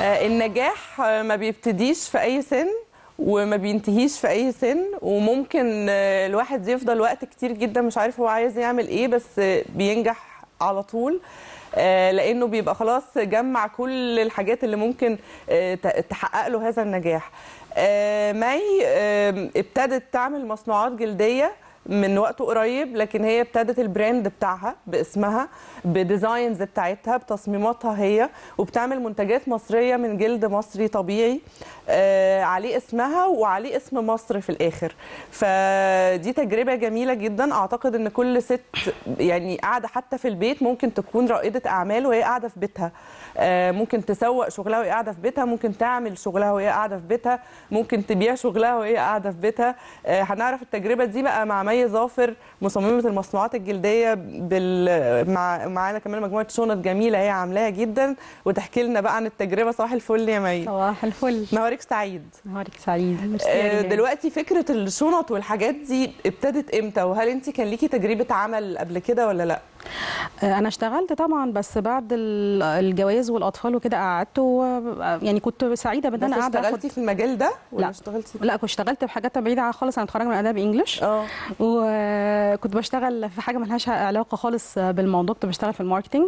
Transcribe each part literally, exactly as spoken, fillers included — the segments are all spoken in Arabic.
النجاح ما بيبتديش في أي سن وما بينتهيش في أي سن، وممكن الواحد يفضل وقت كتير جدا مش عارف هو عايز يعمل إيه، بس بينجح على طول لأنه بيبقى خلاص جمع كل الحاجات اللي ممكن تحقق له هذا النجاح. ماي ابتدت تعمل مصنوعات جلدية من وقت قريب، لكن هي ابتدت البراند بتاعها باسمها، بديزاينز بتاعتها، بتصميماتها هي، وبتعمل منتجات مصرية من جلد مصري طبيعي آه عليه اسمها وعليه اسم مصر في الآخر. فدي تجربة جميلة جدا. أعتقد أن كل ست يعني قاعدة حتى في البيت ممكن تكون رائدة أعمال وهي قاعدة في بيتها، آه ممكن تسوق شغلها وهي قاعدة في بيتها، ممكن تعمل شغلها وهي قاعدة في بيتها، ممكن تبيع شغلها وهي قاعدة في بيتها. آه هنعرف التجربة دي بقى مع مي ظافر، مصممة المصنوعات الجلدية، بال... مع معانا كمان مجموعة شنط جميلة هي عاملاها جدا، وتحكي لنا بقى عن التجربة. صباح الفل يا مي. صباح الفل. نهارك سعيد. نهارك سعيد. آه دلوقتي فكرة الشنط والحاجات دي ابتدت امتى؟ وهل انت كان ليكي تجربة عمل قبل كده ولا لا؟ انا اشتغلت طبعا، بس بعد الجواز والاطفال وكده قعدت و... يعني كنت سعيده بان انا قاعده. اشتغلتي في المجال ده ولا لا اشتغلتي؟ لا، كنت اشتغلت في حاجات بعيده خالص. انا اتخرجت من اداب انجلش، اه وكنت بشتغل في حاجه ملهاش علاقه خالص بالموضوع، كنت بشتغل في الماركتنج.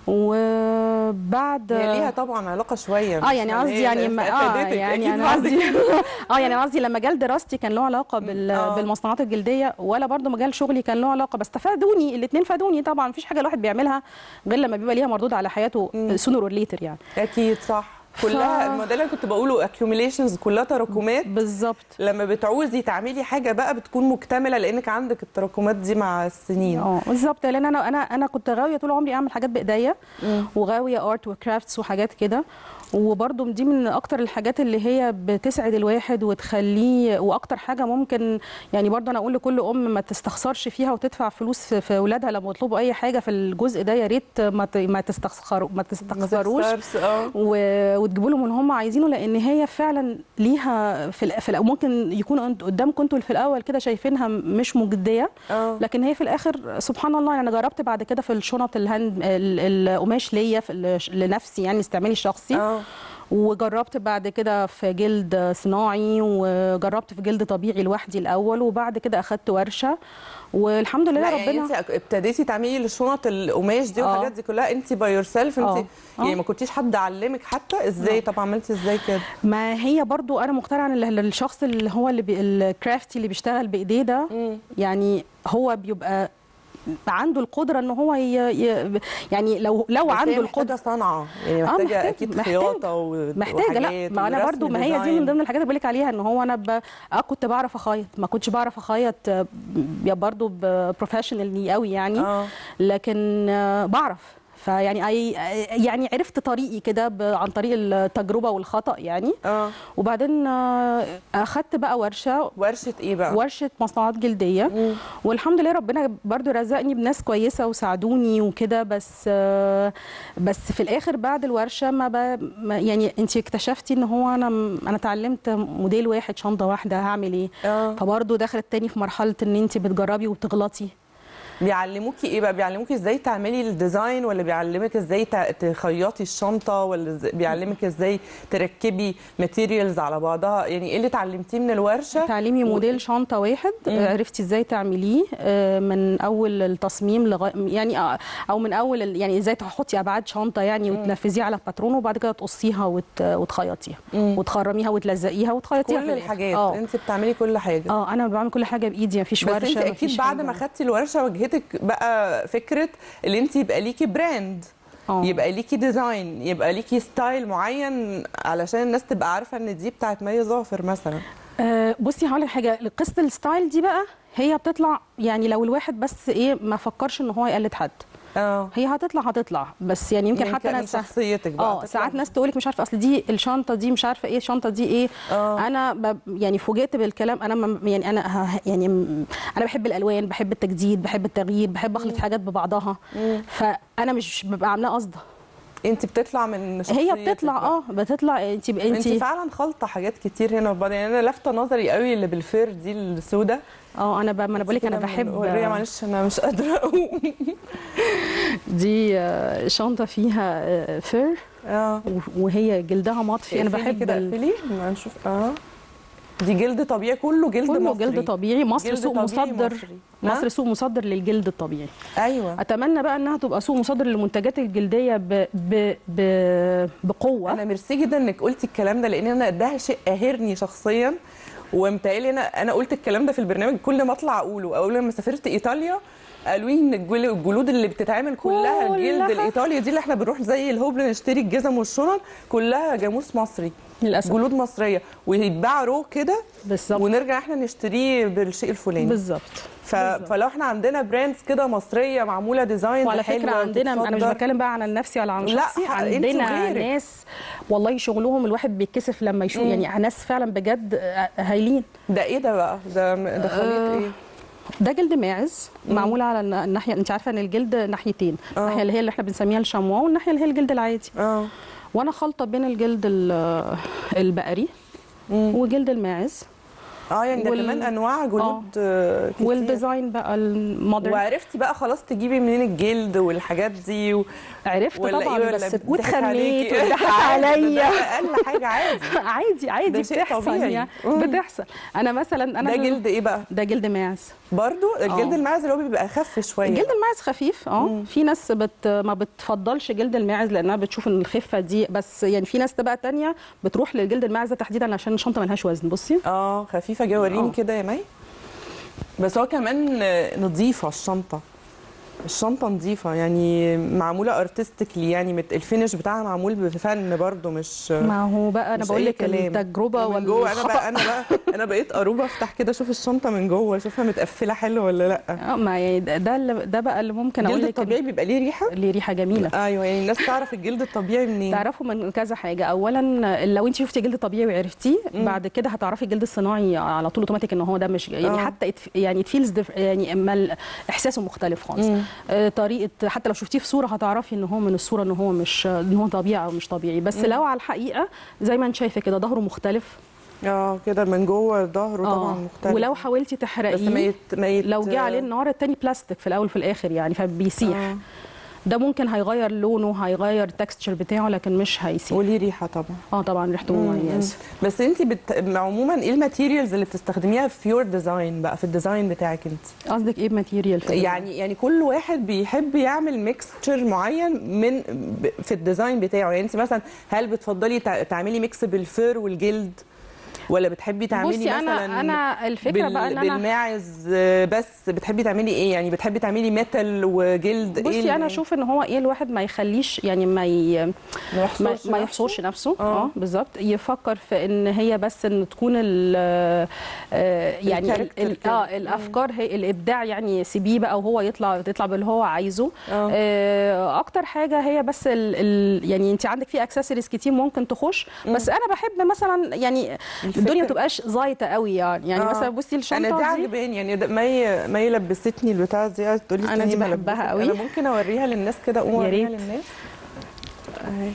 وبعد هي ليها طبعا علاقه شويه، اه يعني قصدي يعني اه يعني انا قصدي اه يعني قصدي لما مجال دراستي كان له علاقه بال... آه. بالمصنوعات الجلديه، ولا برضو مجال شغلي كان له علاقه، بس فادوني الاثنين، فادوني طبعا. مفيش حاجه الواحد بيعملها غير لما بيبقى ليها مردود على حياته سونر اور ليتر يعني. اكيد صح. كلها ف... الموديل اللي كنت بقوله accumulations، كلها تراكمات. بالظبط. لما بتعوزي تعملي حاجه بقى بتكون مكتمله لانك عندك التراكمات دي مع السنين. اه بالظبط. لان انا انا انا كنت غاويه طول عمري اعمل حاجات بايديا، وغاويه ارت وكرافتس وحاجات كده. وبرضه دي من اكتر الحاجات اللي هي بتسعد الواحد وتخليه، واكتر حاجه ممكن يعني برضه انا اقول لكل ام ما تستخسرش فيها وتدفع فلوس في اولادها لما يطلبوا اي حاجه في الجزء ده. يا ريت ما ما تستخسروا ما تستخسروش وتجيبوا لهم اللي هم عايزينه، لان هي فعلا ليها في, في ممكن يكون قدامكم انتوا في الاول كده شايفينها مش مجديه، أوه. لكن هي في الاخر سبحان الله. يعني انا جربت بعد كده في الشنط الهاند القماش ليا لنفسي يعني استعمالي الشخصي، أوه. وجربت بعد كده في جلد صناعي، وجربت في جلد طبيعي لوحدي الاول، وبعد كده اخدت ورشه والحمد لله. ربنا يعني انت ابتديتي تعملي الشنط القماش دي والحاجات دي كلها انت باي يور سيلف؟ انت يعني ما كنتيش حد علمك حتى ازاي؟ طب عملتي ازاي كده؟ ما هي برضو انا مقتنعه ان الشخص اللي هو اللي الكرافتي اللي بيشتغل بايديه ده يعني هو بيبقى عنده القدره ان هو ي... ي... يعني لو لو عنده القدره صنعه يعني محتاجه, محتاجة اكيد خياطه و... محتاجه. لا ما انا برضو ما هي دي من ضمن الحاجات اللي بقول لك عليها، ان هو انا ب... اه كنت بعرف اخيط، ما كنتش بعرف اخيط برضو بروفيشنالي قوي يعني، آه. لكن آه بعرف. فيعني أي يعني عرفت طريقي كده عن طريق التجربه والخطا يعني. اه وبعدين اخدت بقى ورشه. ورشه ايه بقى؟ ورشه مصنوعات جلديه. مم. والحمد لله ربنا برضو رزقني بناس كويسه وساعدوني وكده، بس بس في الاخر بعد الورشه ما, ب... ما يعني انت اكتشفتي ان هو انا انا اتعلمت موديل واحد، شنطه واحده، هعمل ايه؟ اه فبرضو دخلت تاني في مرحله ان انت بتجربي وبتغلطي. بيعلموكي ايه بقى؟ بيعلموكي ازاي تعملي الديزاين، ولا بيعلمك ازاي تخيطي الشنطه، ولا بيعلمك ازاي تركبي ماتيريالز على بعضها؟ يعني ايه اللي اتعلمتيه من الورشه؟ تعليمي موديل و... شنطه واحد. مم. عرفتي ازاي تعمليه من اول التصميم لغايه يعني او من اول يعني ازاي تحطي ابعاد شنطه يعني وتنفذيها على باترون، وبعد كده تقصيها وت... وتخيطيها وتخرميها وتلزقيها وتخيطيها. كل الحاجات أوه. انت بتعملي كل حاجه؟ اه انا بعمل كل حاجه بايدي، مفيش ورشه. بس انت اكيد بعد ما خدتي الورشه واجهتك بقى فكره اللي انت يبقى ليكي براند، أوه. يبقى ليكي ديزاين، يبقى ليكي ستايل معين علشان الناس تبقى عارفه ان دي بتاعت مي ظافر مثلا. أه بصي هقول لك حاجه، قصه الستايل دي بقى هي بتطلع يعني لو الواحد بس ايه ما فكرش ان هو يقلد حد. اه هي هتطلع هتطلع بس يعني يمكن حتى ناس شخصيتك بقى. اه ساعات ناس تقولك مش عارفه اصل دي الشنطه دي مش عارفه ايه الشنطه دي ايه. أوه. انا ب... يعني فوجئت بالكلام. انا يعني انا يعني انا بحب الالوان، بحب التجديد، بحب التغيير، بحب اخلط حاجات ببعضها. مم. فانا مش ببقى عاملاه قصده. انت بتطلع من شخصيتك هي بتطلع بقى. اه بتطلع انت انت انت فعلا خلطه حاجات كتير هنا وبعدين. يعني انا لافته نظري قوي اللي بالفير دي السوداء. اه انا ب... ما انا بقول لك انا بحب وريها معلش انا مش قادره اقوم. دي آه، شنطه فيها آه، فير اه وهي جلدها مطفي. انا اقفلي بحب كده، ال... اقفلي ما نشوف. اه دي جلد طبيعي، كله جلد كله مصري. جلد طبيعي. مصر جلد سوق طبيعي مصدر مصري. مصر نعم؟ سوق مصدر للجلد الطبيعي. ايوه اتمنى بقى انها تبقى سوق مصدر للمنتجات الجلديه ب... ب... ب... بقوه. انا ميرسي جدا انك قلتي الكلام ده، لان انا ده شيء قاهرني شخصيا. ومتهيألي انا انا قلت الكلام ده في البرنامج كل ما اطلع اقوله. اول لما سافرت ايطاليا قالوا لي ان الجل- الجلود اللي بتتعمل كلها الجلد كلها. الايطالي دي اللي احنا بنروح زي الهوبل نشتري الجزم والشنط كلها جاموس مصري، للاسف جلود مصريه، ويتباع رو كده بالظبط ونرجع احنا نشتريه بالشيء الفلاني. بالظبط. ف... فلو احنا عندنا براندز كده مصريه معموله ديزاين وعلى فكره عندنا انا مش بتكلم بقى عن نفسي ولا عن لا، شخصي، ح- انت عندنا وغيرك. ناس والله شغلهم الواحد بيتكسف لما يشوف. مم. يعني ناس فعلا بجد هايلين. ده ايه ده بقى؟ ده ده خليط آه، ايه؟ ده جلد ماعز معمول على الن- الناحيه. انت عارفه ان الجلد ناحيتين، آه. الناحيه اللي هي اللي احنا بنسميها الشموا والناحيه اللي هي الجلد العادي. اه وانا خلطه بين الجلد ال- البقري مم. وجلد الماعز اه يعني ده وال- كمان انواع جلود آه. كتير. والديزاين بقى المودرن. وعرفتي بقى خلاص تجيبي منين الجلد والحاجات دي و... عرفت ولا طبعا إيه ولا بس بيضحك واتخنيت عليكي؟ واتضحك عادي، ده- عليا. ده اقل حاجه عادي. عادي عادي ده شيء بتحصل طبيعي. يعني مم. بتحصل. انا مثلا انا ده جلد ايه بقى؟ ده جلد ماعز. برضو الجلد آه. الماعز اللي هو بيبقى اخف شويه. الجلد الماعز خفيف اه. في ناس بت ما بتفضلش جلد الماعز لانها بتشوف ان الخفه دي بس. يعني في ناس بقى تانية بتروح للجلد الماعز ده تحديدا عشان الشنطه ملهاش وزن. بصي اه خفيفه جدا. وريني آه. كده يا مي. بس هو كمان نظيفه الشنطه. الشنطه نظيفه يعني معموله ارتستيكلي، يعني مت- الفينش بتاعها معمول بفن برضو، مش ما هو بقى انا مش بقول أي لك كلام. التجربه ومن جوه انا والخطا. بقى انا بقى انا بقيت اروبه افتح كده اشوف الشنطه من جوه اشوفها متقفله حلو ولا لا. اه ما يعني ده ده, اللي ده بقى اللي ممكن اقول الجلد لك الطبيعي بيبقى ليه ريحه. ليه ريحه جميله. ايوه يعني الناس تعرف الجلد الطبيعي منين؟ تعرفوا من كذا حاجه. اولا لو انت شفتي جلد طبيعي وعرفتيه بعد كده هتعرفي الجلد الصناعي على طول اوتوماتيك ان هو ده مش يعني آه. حتى ات- يعني تفيلز يعني اما ال- احساسه مختلف خالص. آه طريقه حتى لو شفتيه في صوره هتعرفي ان هو من الصوره ان هو مش ان هو طبيعي او مش طبيعي. بس لو على الحقيقه زي ما انت شايفه كده ظهره مختلف. اه كده من جوه ظهره طبعا مختلف. ولو حاولتي تحرقيه بس ما يت... ما يت... لو جه عليه النار التاني بلاستيك في الاول وفي الاخر يعني فبيسيح. آه. ده ممكن هيغير لونه هيغير التكستشر بتاعه لكن مش هيسيح. وليه ريحه طبعا. اه طبعا ريحته مميزه. بس انت بت... عموما ايه الماتيريالز اللي بتستخدميها في يور ديزاين بقى، في الديزاين بتاعك انت؟ قصدك ايه بماتيريال؟ يعني يعني كل واحد بيحب يعمل ميكستشر معين من ب- في الديزاين بتاعه. يعني انت مثلا هل بتفضلي تع- تعملي ميكس بالفر والجلد، ولا بتحبي تعملي بصي مثلا انا انا الفكره بال... بقى ان انا بالماعز بس؟ بتحبي تعملي ايه يعني؟ بتحبي تعملي ميتال وجلد؟ بصي ايه انا اشوف ان هو ايه الواحد ما يخليش يعني ما ي... ما ما, يحصرش ما يحصرش نفسه. آه. اه بالظبط. يفكر في ان هي بس ان تكون ال آه، يعني ال الكاركتر ال كده. اه الافكار هي الابداع يعني سيبيه بقى وهو يطلع يطلع باللي هو عايزه. آه. آه اكتر حاجه هي بس ال ال يعني انت عندك في اكسسوارز كتير ممكن تخش. بس انا بحب مثلا يعني الدنيا ما تبقاش زايطه قوي يعني يعني آه. مثلا بصي الشنطه انا دي دي عجباني يعني. ده مي مي لبستني البتاع دي، قعدت تقولي أنا دي استني ما بحبها لبستك. قوي. انا ممكن اوريها للناس كده، اقوم يا اوريها ريت. للناس اهي.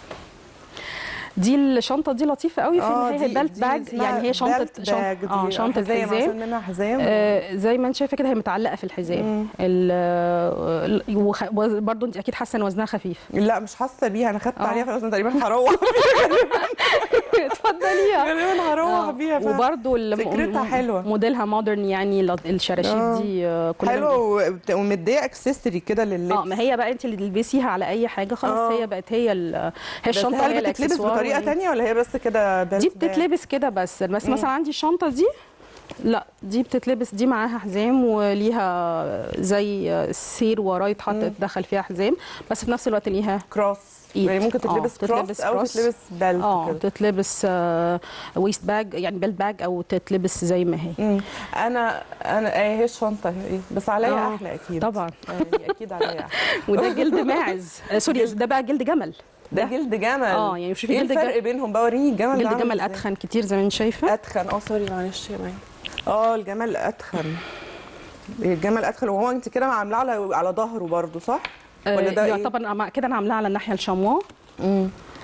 دي الشنطه دي لطيفه قوي في ان هي دي- بيلت دي باج. اسمها يعني هي شنطه بيلت شنطه باج. اه دي شنطه حزام، حزام. عشان منها حزام. آه زي ما انت شايفه كده هي متعلقه في الحزام. ال- وخ- برضه انت اكيد حاسه ان وزنها خفيف. لا مش حاسه بيها، انا خدت آه. عليها خلاص. أنا تقريبا هروح اتفضليها. غالبا هروح بيها. ف- وبرضه فكرتها حلوه. موديلها مودرن يعني ل- الشراشيب آه. دي آه، كلنا حلوه وبت- ومديه اكسسوري كده لللبس. اه ما هي بقى انت اللي تلبسيها على اي حاجه خلاص. آه. هي بقت هي ال- هي بس الشنطه هي هل بتتلبس الاكسسوار بطريقه وهي- تانية ولا هي بس كده بيلت دي باج؟ بتتلبس كده بس. بس مثلا عندي الشنطه دي لا دي بتتلبس دي معاها حزام وليها زي سير وراه يتحط يتدخل فيها حزام بس في نفس الوقت ليها كروس. إيد. يعني ممكن تتلبس آه، كروس تتلبس او كروس. تتلبس بيلت اه كده. تتلبس ويست باج يعني بيلت باج او تتلبس زي ما هي. مم. انا انا ايه هي الشنطه ايه بس عليا آه، احلى اكيد طبعا. يعني اكيد عليا احلى. وده جلد ماعز آه، سوري ده بقى جلد جمل. ده جلد جمل. اه يعني شوفي ايه جلد الفرق جمل. بينهم بقى؟ وريني الجمل ده جلد عامل جمل إزاي؟ اتخن كتير زي ما انت شايفه. اتخن. اه سوري معلش يا مي. اه الجمل اتخن. الجمل اتخن. وهو انت كده عاملاه على على ظهره برضو صح؟ ولا ده آه ايه؟ يعتبر كده انا عاملاها على الناحيه الشموا. امم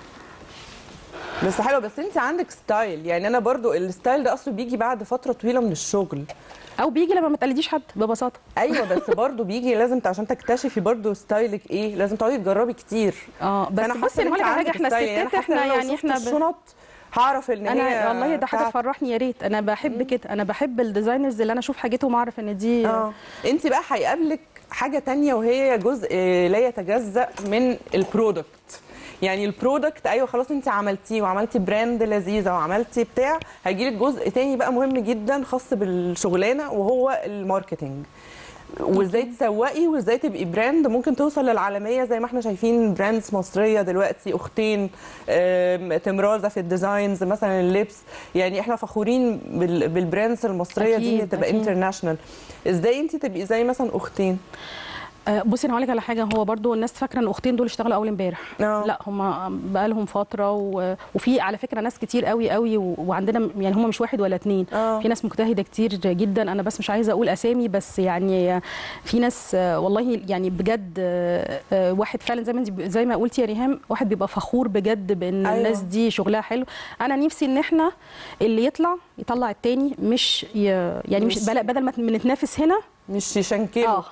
بس حلو. بس انت عندك ستايل، يعني انا برضو الستايل ده اصله بيجي بعد فتره طويله من الشغل، او بيجي لما ما تقلديش حد ببساطه. ايوه بس برضو بيجي لازم عشان تكتشفي برضو ستايلك ايه، لازم تقعدي تجربي كتير. اه بس بصي انا هقول لك على حاجه، احنا الستات احنا يعني احنا الشنط هعرف ان انا هي والله ده حاجه بتاعت... تفرحني يا ريت. انا بحب كده، انا بحب الديزاينرز اللي انا اشوف حاجتهم اعرف ان دي اه. انت بقى هيقابلك حاجه تانية وهي جزء لا يتجزأ من البرودكت. يعني البرودكت ايوه خلاص انت عملتيه وعملتي براند لذيذه وعملتي بتاع، هيجيلك جزء تاني بقى مهم جدا خاص بالشغلانه وهو الماركتينج، وازاي تسوقي وازاي تبقي براند ممكن توصل للعالميه زي ما احنا شايفين براندز مصريه دلوقتي، اختين تمرازه في الديزاينز مثلا اللبس، يعني احنا فخورين بالبراندز المصريه دي ان تبقى انترناشونال. ازاي انت تبقي زي مثلا اختين؟ بصي انا هقول لك على حاجه، هو برضو الناس فاكره ان اختين دول اشتغلوا اول امبارح. لا هم بقى لهم فتره و... وفي على فكره ناس كتير قوي قوي و... وعندنا يعني هم مش واحد ولا اتنين. أوه. في ناس مجتهده كتير جدا، انا بس مش عايزه اقول اسامي، بس يعني في ناس والله يعني بجد واحد فعلا زي ما انت زي ما قلتي يا ريهام، واحد بيبقى فخور بجد بان أيوه. الناس دي شغلها حلو. انا نفسي ان احنا اللي يطلع يطلع التاني، مش ي... يعني مش, مش بدل ما بنتنافس هنا مش يشنكلوا. اه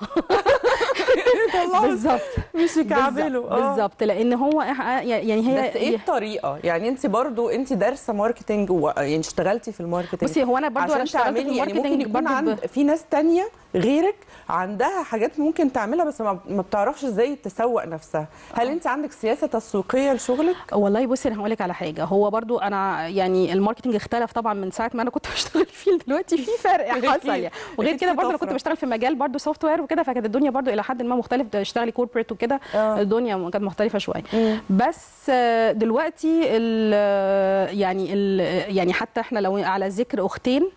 بالظبط، مش يكعبلوا. اه بالظبط، لان هو يعني هي بس ايه الطريقه؟ يعني انت برضو انت دارسه ماركتنج و... يعني اشتغلتي في الماركتنج. بصي هو انا برضو انا اشتغلت في الماركتنج، يعني ممكن يكون عند ب... في ناس تانية غيرك عندها حاجات ممكن تعملها بس ما, ما بتعرفش ازاي تسوق نفسها. هل انت عندك سياسه تسويقيه لشغلك؟ والله بصي انا هقول لك على حاجه، هو برضو انا يعني الماركتنج اختلف طبعا من ساعه ما انا كنت بشتغل فيه دلوقتي في فرق حصل يعني. وغير كده برضو انا كنت بشتغل في مجال برضو سوفت وير وكده، فكانت الدنيا برضو الى حد ما مختلف، تشتغلي كوربريت وكده الدنيا كانت مختلفه شويه. بس دلوقتي ال يعني ال يعني حتى احنا لو على ذكر اختين،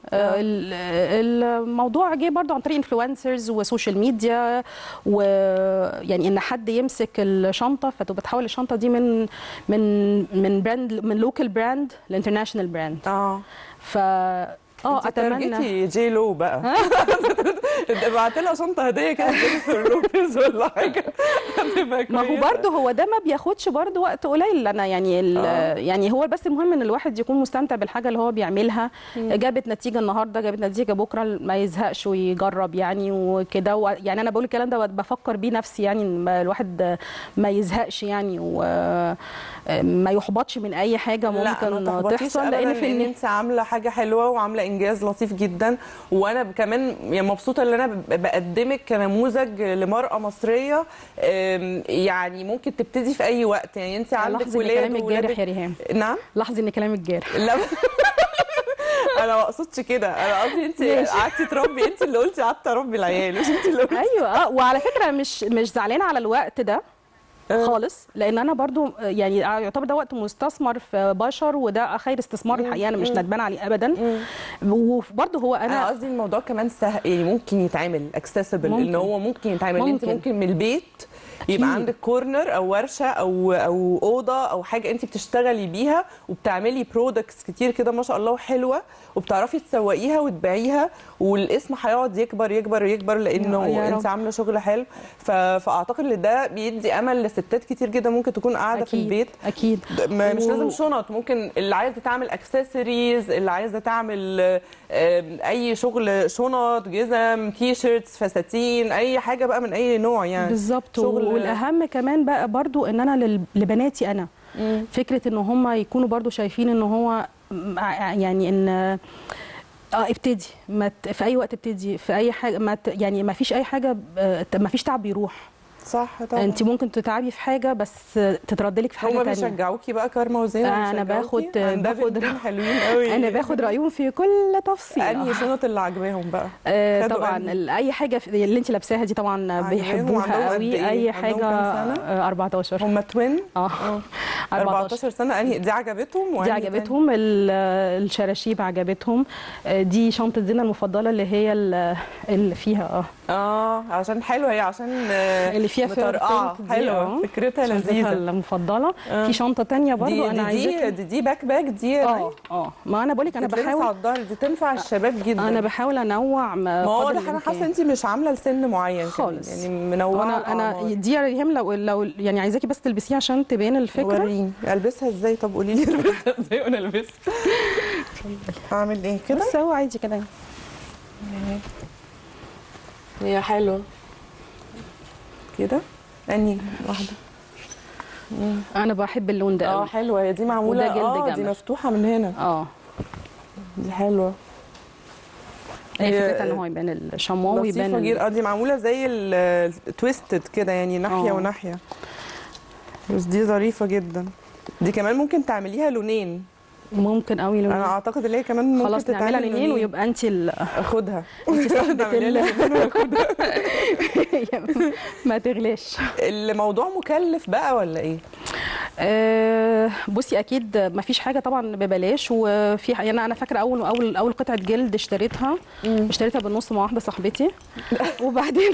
الموضوع جه برضو عن طريق انفلونسرز وسوشيال ميديا، ويعني ان حد يمسك الشنطه فتبقى تحول الشنطه دي من من من براند من لوكال براند لانترناشونال براند. اه ف اه اتمنى جي لو بقى ابعت لها شنطه هديه كده جينيفر لوبيز ولا حاجه. ما هو برضه هو ده ما بياخدش برضه وقت قليل. انا يعني آه. يعني هو بس المهم ان الواحد يكون مستمتع بالحاجه اللي هو بيعملها. مم. جابت نتيجه النهارده، جابت نتيجه بكره، ما يزهقش ويجرب يعني وكده. يعني انا بقول الكلام ده بفكر بيه نفسي، يعني الواحد ما يزهقش يعني وما يحبطش من اي حاجه ممكن تحصل، لان في ان انت عامله حاجه حلوه وعامله انجاز لطيف جدا. وانا كمان يعني مبسوطه ان انا بقدمك كنموذج لمراه مصريه يعني ممكن تبتدي في اي وقت. يعني انت عندك ولاد كلامك جارح يا ريهام. نعم لاحظي ان كلامك جارح. لا انا ما اقصدش كده، انا قصدي انت قعدتي تربي، انت اللي قلتي قعدت اربي العيال مش انت اللي قلتي. ايوه اه. وعلى فكره مش مش زعلانه على الوقت ده خالص، لان انا برضو يعني يعتبر ده وقت مستثمر في بشر، وده خير استثمار الحقيقه، انا مش ندمان عليه ابدا. وبرضو هو انا قصدي الموضوع كمان سهل، يعني ممكن يتعمل اكسسبل، ان هو ممكن يتعمل. ممكن. انت ممكن من البيت يبقى عندك كورنر او ورشه او او اوضه او حاجه انت بتشتغلي بيها وبتعملي برودكتس كتير كده ما شاء الله وحلوه، وبتعرفي تسوقيها وتبيعيها، والاسم هيقعد يكبر يكبر يكبر لانه انت عامله شغل حلو. فاعتقد ان ده بيدي امل لستات كتير جدا ممكن تكون قاعده في البيت. اكيد مش و... لازم شنط، ممكن اللي عايزه تعمل اكسسوارز، اللي عايزه تعمل اي شغل، شنط، جزم، تي شيرتس، فساتين، اي حاجه بقى من اي نوع يعني. بالظبط. والاهم كمان بقى برضو ان انا لبناتي انا مم. فكره ان هم يكونوا برضو شايفين ان هو يعني ان اه ابتدي ما في اي وقت، ابتدي في اي حاجه، ما يعني ما فيش اي حاجه، ما فيش تعب بيروح. صح طبعا. انت ممكن تتعبي في حاجه بس تترد لك في حاجه ثانيه. هم بيشجعوكي بقى كارما وزينه؟ انا باخد باخد حلوين قوي. انا باخد رايهم في كل تفصيل. انهي شنط اللي عاجباهم بقى؟ آه طبعا أني. اي حاجه اللي انت لابساها دي طبعا بيحبوها قوي. اي حاجه أربعتاشر. هم توين؟ اه أربعتاشر سنه. انهي دي عجبتهم؟ دي وأنهي عجبتهم ال- الشراشيب عجبتهم. دي شنطه زينه المفضله اللي هي ال- اللي فيها اه اه عشان حلوه هي، عشان آه، اللي فيها فيها مطرقعه بينك دي، حلوه، اه فكرتها شنطتها لذيذه. المفضله. آه. في شنطه تانية برضو دي انا دي عايزاكي. دي, دي باك باك دي اه اه ما انا بقولك انا بتتلبس على بحاول الظهر، دي تنفع الشباب جدا. انا بحاول انوع ما هو قدر ده انا حاسه الإمكان. انت مش عامله لسن معين كمان، خالص. يعني منوعه انا انا الأعمار. دي يا ريهام لو لو يعني عايزاكي بس تلبسيها عشان تبان الفكره. وريني البسها ازاي؟ طب قولي لي البسها ازاي وانا البسها. اعمل ايه كده؟ بس هو عادي كده. هي حلوه كده. انهي واحده؟ انا بحب اللون ده اه قوي. حلوه هي دي، معموله وده جلد اه دي جمل. مفتوحه من هنا. اه دي حلوه. هي هي فكرتها ان هو يبان الشمواء ويبان لطيفه ال- جدا. اه دي معموله زي التويستد كده، يعني ناحيه آه. وناحيه، بس دي ظريفه جدا. دي كمان ممكن تعمليها لونين. ممكن قوي لون. انا اعتقد ان هي كمان ممكن خلاص نعملها تتعمل لونين ويبقى انت ال... اخدها. انت صاحبه تعمليها لي ال... لونين وآخدها. ما تغلاش. الموضوع مكلف بقى ولا ايه؟ أه بصي اكيد ما فيش حاجه طبعا ببلاش. وفي ح- يعني انا فاكره اول اول اول قطعه جلد اشتريتها اشتريتها بالنص مع واحده صاحبتي. وبعدين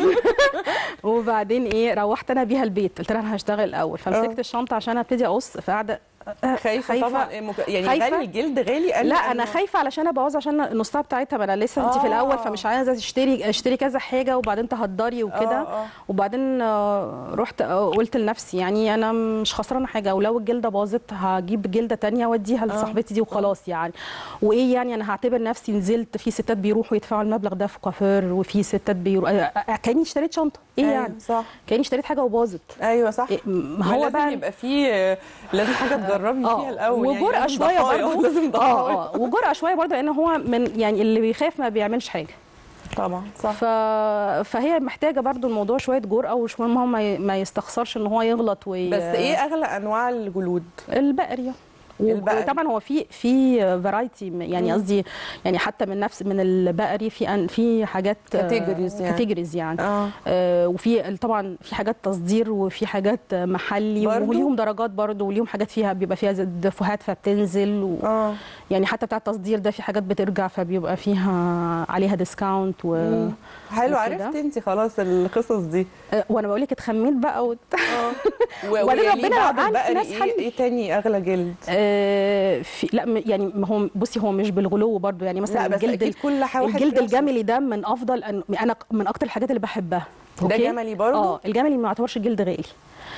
وبعدين ايه روحت انا بيها البيت، قلت لها انا هشتغل الاول، فمسكت الشنطه عشان ابتدي اقص، فقاعده خايفه طبعا. إيه مك... يعني خايفة. غالي الجلد غالي قال لا لي انا أنا- خايفه علشان ابوظ، عشان النصها بتاعتها ما انا لسه انت في الاول، آه. فمش عايزه اشتري اشتري كذا حاجه وبعدين تهدري وكده. آه، آه. وبعدين آه، رحت آه، قلت لنفسي يعني انا مش خسرانه حاجه، ولو الجلده باظت هجيب جلده تانية واديها لصاحبتي دي وخلاص يعني. وايه يعني انا هعتبر نفسي نزلت. في ستات بيروحوا يدفعوا المبلغ ده في كوافير، وفي ستات بيروحوا كاني اشتريت شنطه. ايه أيوة يعني صح. كاني اشتريت حاجه وباظت. ايوه صح. إيه، ما ما هو لازم بقى يبقى فيه، لازم حاجه تجربي فيها الاول، يعني وجرأة لازم شويه ضحايا، برضه. لازم ضحايا. اه اه وجرأة شويه برضه، لان هو من يعني اللي بيخاف ما بيعملش حاجه. طبعا صح. ف... فهي محتاجه برضو الموضوع شويه جرأه وشويه ما هو ما ي- ما يستخسرش ان هو يغلط وي... بس ايه اغلى انواع الجلود؟ البقري. البقري. وطبعا هو في في فرايتي، يعني قصدي يعني حتى من نفس من البقري في أن في حاجات كاتيجوريز يعني. كاتيجوريز يعني اه آه وفي طبعا في حاجات تصدير وفي حاجات محلي، برضو؟ وليهم درجات برضو، وليهم حاجات فيها بيبقى فيها زي دفوهات فبتنزل و... اه يعني حتى بتاع التصدير ده في حاجات بترجع فبيبقى فيها عليها ديسكاونت و... حلو. وكده. عرفتي انت خلاص القصص دي. آه، وانا بقول لك اتخميت بقى وت... وبعدين ربنا بعد وقعني في البقري ناس ايه, حلوة. ايه تاني اغلى جلد؟ آه، في لا م- يعني ما هو بصي هو مش بالغلو برضو، يعني مثلا لا بس الجلد اكيد كل حاجه واحد الجلد كده. الجملي ده من افضل أن- انا من اكتر الحاجات اللي بحبها. ده أوكي؟ جملي برضو؟ اه الجملي ما يعتبرش جلد غالي.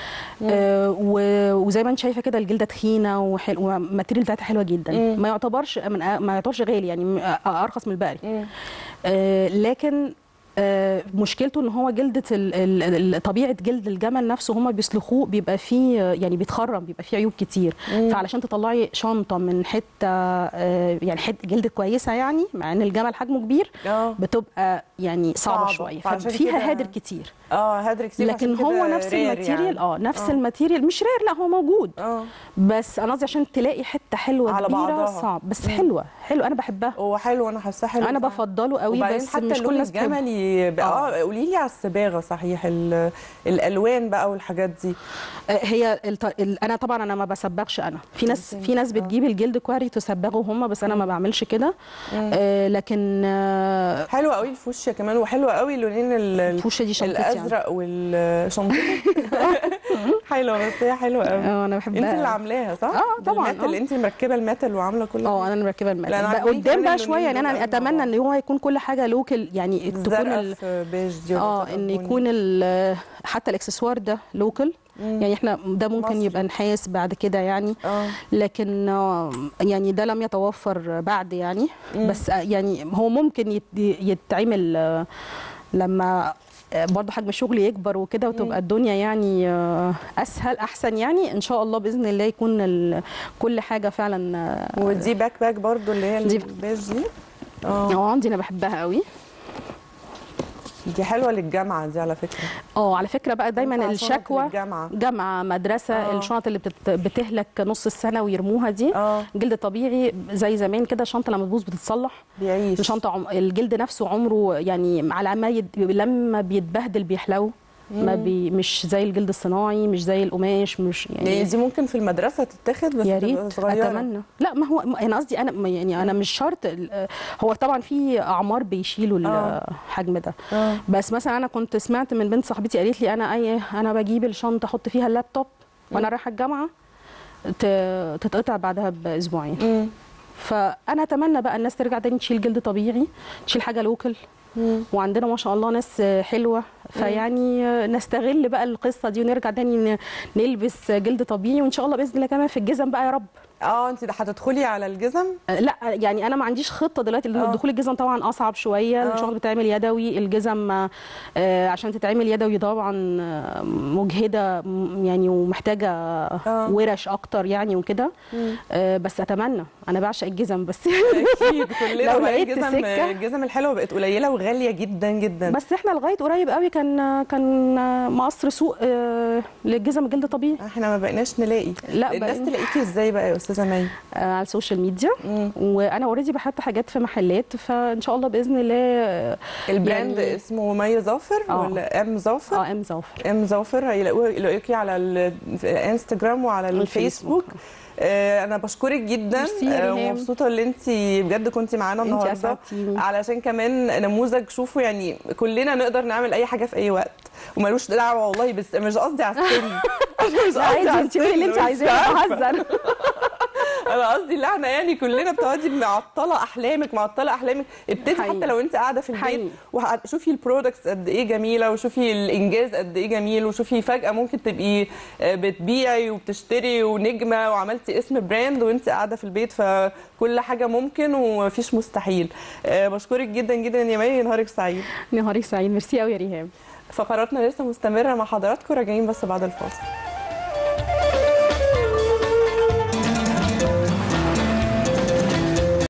آه و- وزي ما انت شايفه كده الجلده تخينه وحل... والماتيريال بتاعتها حلوه جدا. مم. ما يعتبرش من أ- ما يعتبرش غالي، يعني م- أ- ارخص من البقري. مم. آه لكن آه مشكلته ان هو جلده ال- ال- ال- طبيعه جلد الجمل نفسه هم بيسلخوه بيبقى فيه يعني بيتخرم، بيبقى فيه عيوب كتير. مم. فعلشان تطلعي شنطه من حته آه يعني حته جلد كويسه، يعني مع ان الجمل حجمه كبير اه بتبقى يعني صعبه صعبة. شويه، فعشان ففيها كده- هادر كتير. اه هدر كتير. لكن عشان هو كده نفس رير الماتيريال يعني. اه نفس آه. الماتيريال مش رير، لا هو موجود. اه بس انا قصدي عشان تلاقي حته حلوه على كبيره بعضها. صعب، بس مم. حلوه حلوه انا بحبها. هو حلو، انا حاساه حلو انا فعلا. بفضله قوي، وبعدين بس حتى مش كل اللون الناس بتحبه. الجملي بقى- اه قولي لي على الصباغه صحيح، ال- الالوان بقى والحاجات دي. آه، هي الط... ال... انا طبعا انا ما بصبغش. انا في ناس في ناس بتجيب الجلد كواري تصبغه هم، بس انا ما بعملش كده. آه لكن آه حلوه قوي الفوشيا كمان، وحلوه قوي اللونين ال- الفوشيا دي شنطتي يعني. الازرق والشنطتك. حلوه، بس هي حلوه قوي. اه انا بحبها. انت اللي عاملاها صح؟ اه طبعا. الماتل اه انت مركبه الماتل وعامله كل اه حاجة. انا مركبه الماتل. لا، أنا بقى عاجبني قدام كمان بقى اللونين شويه، يعني دول انا قوي مع اتمنى بعض. ان هو يكون كل حاجه لوكال، يعني تكون الزرقاء ال... في بيج دي اه ولا ان بني. يكون ال... حتى الاكسسوار ده لوكال. يعني احنا ده ممكن مصري. يبقى نحاس بعد كده يعني. اه لكن آه، يعني ده لم يتوفر بعد يعني. بس آه، يعني هو ممكن يت- يتعمل آه، لما آه، برضه حجم الشغل يكبر وكده وتبقى الدنيا يعني آه، اسهل احسن، يعني ان شاء الله باذن الله يكون ال- كل حاجه فعلا. آه، ودي باك باك برضو اللي هي دي- البيج دي. اه اه عندي انا بحبها قوي. دي حلوه للجامعه دي على فكره. اه على فكره بقى دايما تنفع شنط الشكوى للجامعة. جامعه مدرسه. آه. الشنط اللي بتت... بتهلك نص السنه ويرموها دي اه جلد طبيعي زي زمان كده. الشنطه لما تبوظ بتتصلح. بيعيش. الشنطه عم... الجلد نفسه عمره يعني على ما يد... لما بيتبهدل بيحلو. ما بي مش زي الجلد الصناعي، مش زي القماش، مش يعني يعني دي ممكن في المدرسه تتاخد بس يا تبقى ريت صغيره. اتمنى. لا ما هو انا قصدي انا يعني انا مش شرط ال- هو طبعا في اعمار بيشيلوا آه. الحجم ده. اه بس مثلا انا كنت سمعت من بنت صاحبتي قالت لي انا اي انا بجيب الشنطه احط فيها اللابتوب وانا رايحه الجامعه ت- تتقطع بعدها باسبوعين. امم فانا اتمنى بقى الناس ترجع تاني تشيل جلد طبيعي، تشيل حاجه لوكل. وعندنا ما شاء الله ناس حلوه، فيعني نستغل بقى القصه دي ونرجع تاني ن- نلبس جلد طبيعي، وان شاء الله باذن الله كمان في الجزم بقى يا رب. اه انت هتدخلي على الجزم؟ لا يعني انا ما عنديش خطه دلوقتي، لان آه. دخول الجزم طبعا اصعب شويه. آه. الشغل بتعمل يدوي، الجزم آه، عشان تتعمل يدوي طبعا آه، مجهده م- يعني ومحتاجه آه. ورش اكتر يعني وكده. آه، بس اتمنى، انا بعشق الجزم بس اكيد كلنا لو بقى لقيت الجزم سكة. الجزم الحلوه بقت قليله وغاليه جدا جدا. بس احنا لغايه قريب قوي كان كان مصر سوق آه، للجزم الجلد طبيعي. احنا ما بقيناش نلاقي. لا الناس بقى- تلاقيكي ازاي بقى يا استاذه مي؟ آه، على السوشيال ميديا. مم. وانا اوريدي بحط حاجات في محلات، فان شاء الله باذن الله آه، البراند يعني- اسمه مي ظافر آه. ولا ام ظافر؟ اه ام ظافر. ام ظافر هيلاقوها يلاقوكي على الانستجرام وعلى الفيسبوك. آه، انا بشكرك جدا. ميرسي يا آه، ريهام. ومبسوطه ان انت بجد كنتي معانا انتي النهارده، اسعدتيني. علشان كمان نموذج. شوفوا يعني كلنا نقدر نعمل اي حاجه في اي وقت، ومالوش دعوه والله، بس مش قصدي على السن. أنا مش لا قصدي عادي، على انت قولي اللي انت السن، مش عايزاه، عارفة. بهزر. انا قصدي اللي احنا يعني كلنا بتقعدي معطله احلامك معطله احلامك. ابتدي حقيقي. حتى لو انت قاعده في البيت حقيقي. وشوفي البرودكتس قد ايه جميله، وشوفي الانجاز قد ايه جميل، وشوفي فجاه ممكن تبقي آه، بتبيعي وبتشتري ونجمه وعملتي اسم براند وانت قاعده في البيت. فكل حاجه ممكن ومفيش مستحيل. آه، بشكرك جدا جدا يا مي، نهارك سعيد. نهارك سعيد، ميرسي قوي يا ريهام. فقراتنا لسه مستمره مع حضراتكم، راجعين بس بعد الفاصل.